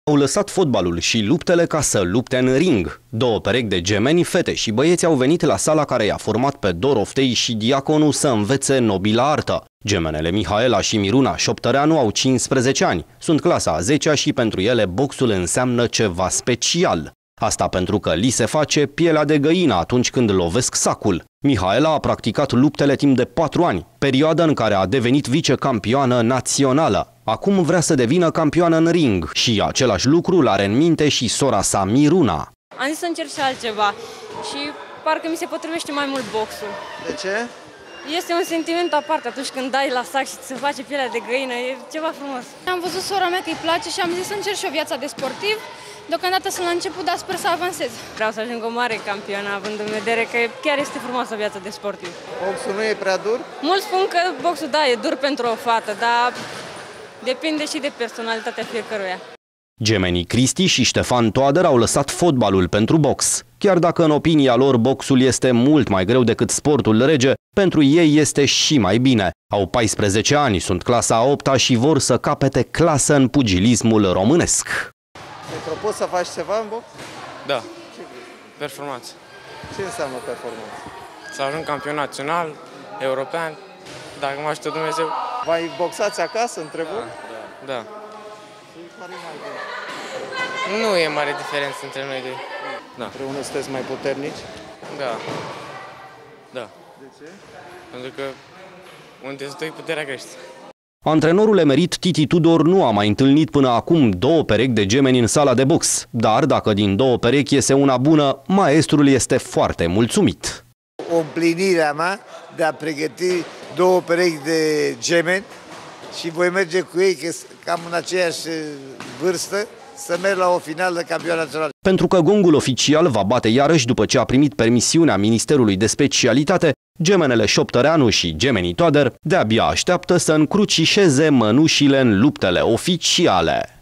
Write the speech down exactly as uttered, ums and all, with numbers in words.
Au lăsat fotbalul și luptele ca să lupte în ring. Două perechi de gemeni, fete și băieți, au venit la sala care i-a format pe Dor Oftei și Diaconu să învețe nobila artă. Gemenele Mihaela și Miruna Șoptăreanu au cincisprezece ani. Sunt clasa a zecea și pentru ele boxul înseamnă ceva special. Asta pentru că li se face pielea de găină atunci când lovesc sacul. Mihaela a practicat luptele timp de patru ani, perioada în care a devenit vicecampioană națională. Acum vrea să devină campioană în ring și același lucru l-are în minte și sora sa Miruna. Am zis să încerc și altceva și parcă mi se potrivește mai mult boxul. De ce? Este un sentiment aparte atunci când dai la sac și se face pielea de găină, e ceva frumos. Am văzut sora mea că îi place și am zis să încerc și o viața de sportiv. Deocamdată sunt la început, dar sper să avansez. Vreau să ajung o mare campionă, având în vedere că chiar este frumoasă viața de sportiv. Boxul nu e prea dur? Mulți spun că boxul, da, e dur pentru o fată, dar depinde și de personalitatea fiecăruia. Gemenii Cristi și Ștefan Toader au lăsat fotbalul pentru box. Chiar dacă în opinia lor boxul este mult mai greu decât sportul rege, pentru ei este și mai bine. Au paisprezece ani, sunt clasa a opta și vor să capete clasă în pugilismul românesc. Te propus să faci ceva în box? Da, performanță. Ce înseamnă performanță? Să ajung campion național, european, dacă mă ajută Dumnezeu. Mai boxați acasă între voi? Da. Nu e mare diferență între noi doi. Da. Împreună sunteți mai puternici? Da. Da. De ce? Pentru că unde stai, puterea crește. Antrenorul emerit Titi Tudor nu a mai întâlnit până acum două perechi de gemeni în sala de box, dar dacă din două perechi iese una bună, maestrul este foarte mulțumit. O împlinire a mea de a pregăti două perechi de gemeni și voi merge cu ei, că cam în aceeași vârstă, să merg la o finală de campionat național. Pentru că gongul oficial va bate iarăși după ce a primit permisiunea Ministerului de Specialitate, gemenele Șoptăreanu și gemenii Toader de-abia așteaptă să încrucișeze mănușile în luptele oficiale.